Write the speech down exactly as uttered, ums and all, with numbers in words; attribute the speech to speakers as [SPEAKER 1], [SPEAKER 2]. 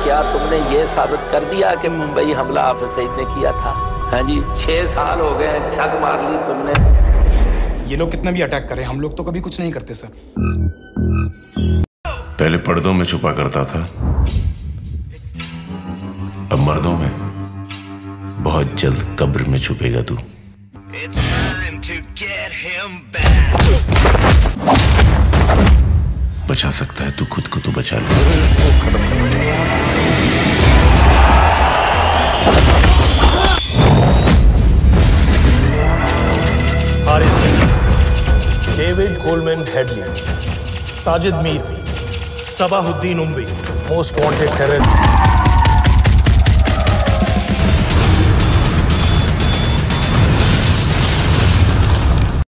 [SPEAKER 1] क्या तुमने ये साबित कर दिया कि मुंबई हमला हाफिज सईद ने किया था? हाँ जी, छह साल हो गए, छक मार ली तुमने।
[SPEAKER 2] ये लोग कितना भी अटैक करें, हम लोग तो कभी कुछ नहीं करते सर।
[SPEAKER 3] पहले पर्दों में छुपा करता था, अब मर्दों में। बहुत जल्द कब्र में छुपेगा तू। बचा सकता है तू खुद को, तो बचा ले।
[SPEAKER 4] Haris, David Coleman Headley, Sajid Mir, Sabauddin Umvi, most wanted terrorist.